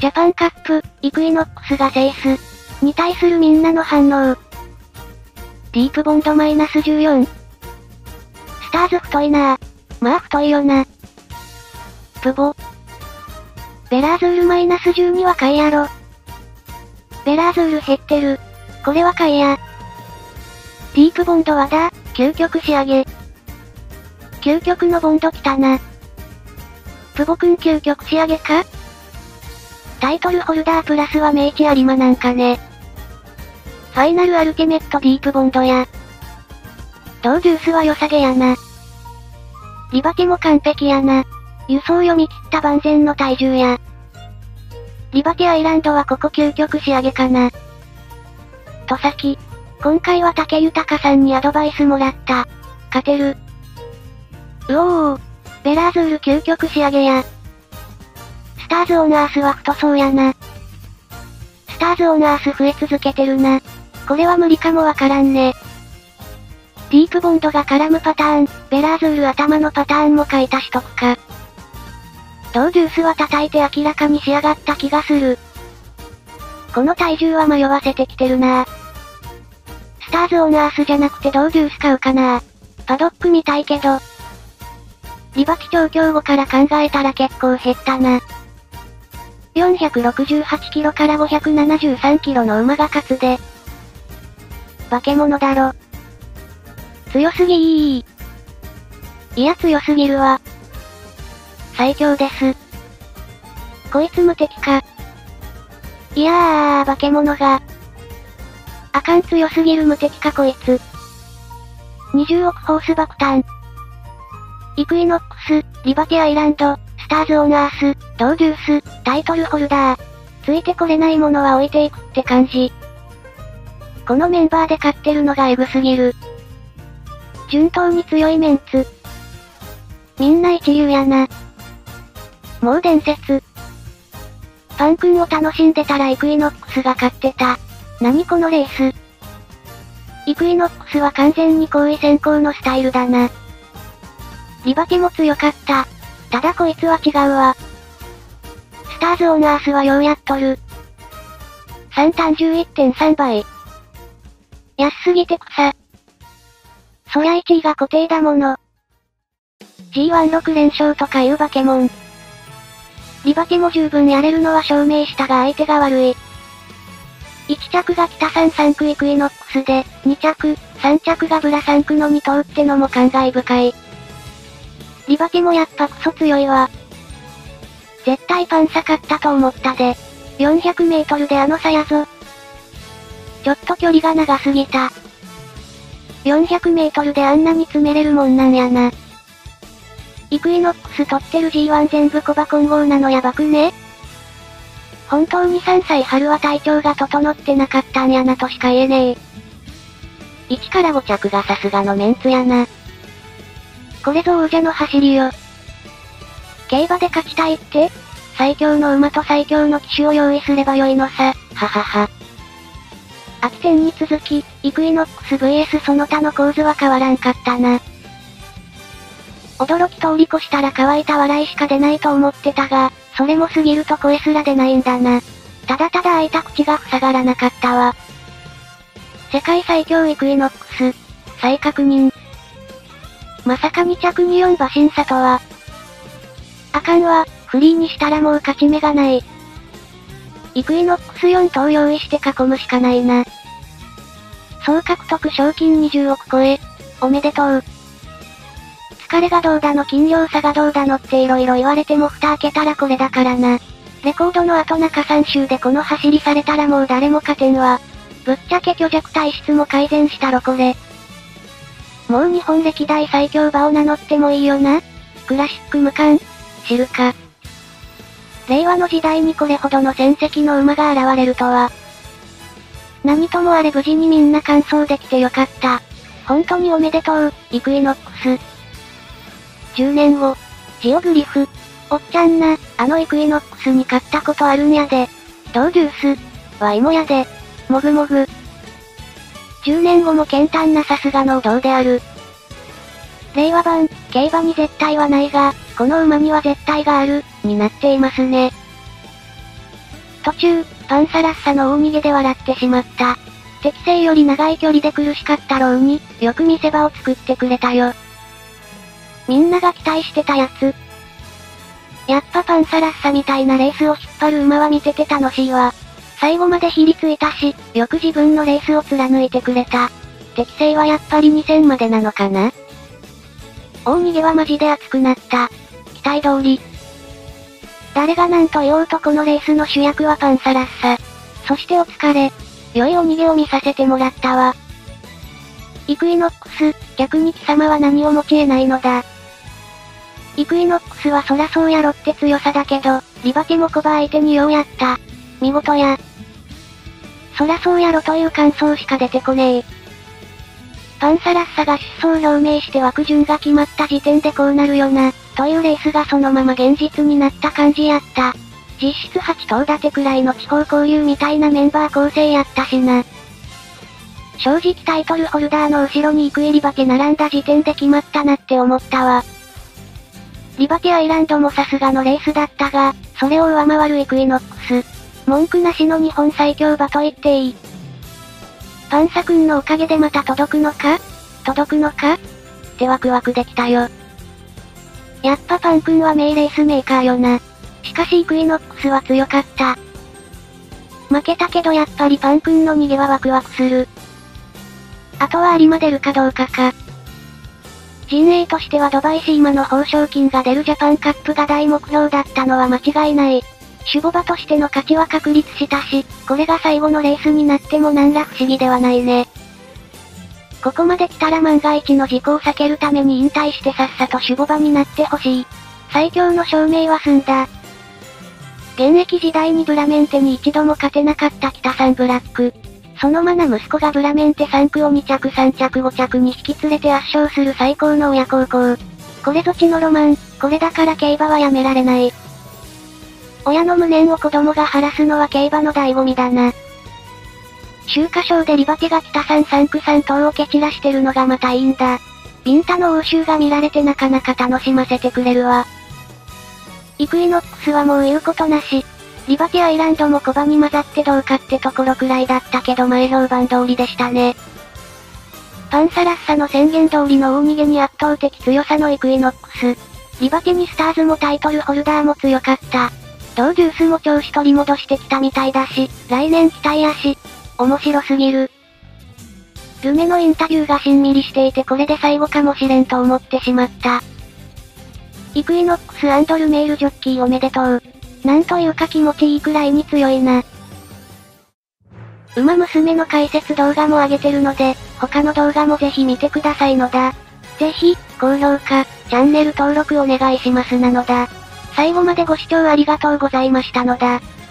ジャパンカップ、イクイノックスが制す。に対するみんなの反応。ディープボンド-14。スターズ太いなぁ。まあ太いよな。プボ。ベラーズール-12は買いやろ。ベラーズール減ってる。これは買いや。ディープボンドはだ、究極仕上げ。究極のボンド来たな。プボくん究極仕上げか？タイトルホルダープラスは明治有馬なんかね。ファイナルアルティメットディープボンドや。同ジュースは良さげやな。リバティも完璧やな。輸送読み切った万全の体重や。リバティアイランドはここ究極仕上げかな。とさき。今回は竹豊さんにアドバイスもらった。勝てる。うおー。ベラーズール究極仕上げや。スターズオンアースは太そうやな。スターズオンアース増え続けてるな。これは無理かもわからんね。ディープボンドが絡むパターン、ベラーズール頭のパターンも買い足しとくか。同ジュースは叩いて明らかに仕上がった気がする。この体重は迷わせてきてるな。スターズオンアースじゃなくて同ジュース買うかな。パドック見たいけど。リバティ調教後から考えたら結構減ったな。468キロから573キロの馬が勝つで。化け物だろ。強すぎー。いや強すぎるわ。最強です。こいつ無敵か。いやー、化け物が。あかん強すぎる無敵かこいつ。20億ホース爆誕。イクイノックス、リバティアイランド、スターズオンアース、同ジュース、タイトルホルダー。ついてこれないものは置いていくって感じ。このメンバーで勝ってるのがエグすぎる。順当に強いメンツ。みんな一流やな。もう伝説。パン君を楽しんでたらイクイノックスが勝ってた。何このレース。イクイノックスは完全に後位先行のスタイルだな。リバティも強かった。ただこいつは違うわ。スターズオンアースはようやっとる。3単 11.3 倍。安すぎて草。そりゃ1位が固定だもの。G16 連勝とかいう化け物。リバティも十分やれるのは証明したが相手が悪い。1着が北3区イクイノックスで、2着、3着がブラ3区の2頭ってのも感慨深い。リバティもやっぱクソ強いわ。絶対パンサ勝ったと思ったで。400メートルであの差やぞ。ちょっと距離が長すぎた。400メートルであんなに詰めれるもんなんやな。イクイノックス取ってる G1 全部コバ混合なのやばくね？本当に3歳春は体調が整ってなかったんやなとしか言えねえ。1から5着がさすがのメンツやな。これぞ王者の走りよ。競馬で勝ちたいって？最強の馬と最強の騎手を用意すればよいのさ、ははは。秋戦に続き、イクイノックス vs その他の構図は変わらんかったな。驚き通り越したら乾いた笑いしか出ないと思ってたが、それも過ぎると声すら出ないんだな。ただただ開いた口が塞がらなかったわ。世界最強イクイノックス。再確認。まさか2着に4馬審査とは。あかんわ、フリーにしたらもう勝ち目がない。イクイノックス4頭用意して囲むしかないな。総獲得賞金20億超え。おめでとう。疲れがどうだの斤量差がどうだのって色々言われても蓋開けたらこれだからな。レコードの後中3週でこの走りされたらもう誰も勝てんわ。ぶっちゃけ虚弱体質も改善したろこれ。もう日本歴代最強馬を名乗ってもいいよな。クラシック無冠知るか。令和の時代にこれほどの戦績の馬が現れるとは。何ともあれ無事にみんな完走できてよかった。本当におめでとう、イクイノックス。10年後、ジオグリフ。おっちゃんな、あのイクイノックスに勝ったことあるんやで。同ジュース。ワイもやで。もぐもぐ。10年後も堅坦なさすがの王道である。令和版、競馬に絶対はないが、この馬には絶対がある、になっていますね。 途中、パンサラッサの大逃げで笑ってしまった。適正より長い距離で苦しかったろうに、よく見せ場を作ってくれたよ。みんなが期待してたやつ。やっぱパンサラッサみたいなレースを引っ張る馬は見てて楽しいわ。最後までひりついたし、よく自分のレースを貫いてくれた。適正はやっぱり2000までなのかな？大逃げはマジで熱くなった。期待通り。誰が何と言おうとこのレースの主役はパンサラッサ。そしてお疲れ。良いお逃げを見させてもらったわ。イクイノックス、逆に貴様は何を持ち得ないのだ。イクイノックスはそらそうやろって強さだけど、リバティもコバ相手にようやった。見事や。そらそうやろという感想しか出てこねえ。パンサラッサが出走表明して枠順が決まった時点でこうなるよな、というレースがそのまま現実になった感じやった。実質8頭立てくらいの地方交流みたいなメンバー構成やったしな。正直タイトルホルダーの後ろにイクイリバテ並んだ時点で決まったなって思ったわ。リバティアイランドもさすがのレースだったが、それを上回るイクイノックス。文句なしの日本最強馬と言っていい。パンサ君のおかげでまた届くのかってワクワクできたよ。やっぱパン君は名レースメーカーよな。しかしイクイノックスは強かった。負けたけどやっぱりパン君の逃げはワクワクする。あとは有馬出るかどうかか。陣営としてはドバイシーマの報奨金が出るジャパンカップが大目標だったのは間違いない。守護馬としての価値は確立したし、これが最後のレースになっても何ら不思議ではないね。ここまで来たら万が一の事故を避けるために引退してさっさと守護馬になってほしい。最強の証明は済んだ。現役時代にブラメンテに一度も勝てなかった北さんブラック。そのマナ息子がブラメンテ3区を2着3着5着に引き連れて圧勝する最高の親孝行。これぞ地のロマン、これだから競馬はやめられない。親の無念を子供が晴らすのは競馬の醍醐味だな。秋華賞でリバティが北さん3区3頭を蹴散らしてるのがまたいいんだ。ビンタの応酬が見られてなかなか楽しませてくれるわ。イクイノックスはもう言うことなし。リバティアイランドも小馬に混ざってどうかってところくらいだったけど前評判通りでしたね。パンサラッサの宣言通りの大逃げに圧倒的強さのイクイノックス。リバティにスターズもタイトルホルダーも強かった。ドウデュースも調子取り戻してきたみたいだし、来年期待やし。面白すぎる。ルメのインタビューがしんみりしていてこれで最後かもしれんと思ってしまった。イクイノックス&ルメールジョッキーおめでとう。なんというか気持ちいいくらいに強いな。馬娘の解説動画も上げてるので、他の動画もぜひ見てくださいのだ。ぜひ、高評価、チャンネル登録お願いしますなのだ。最後までご視聴ありがとうございましたのだ。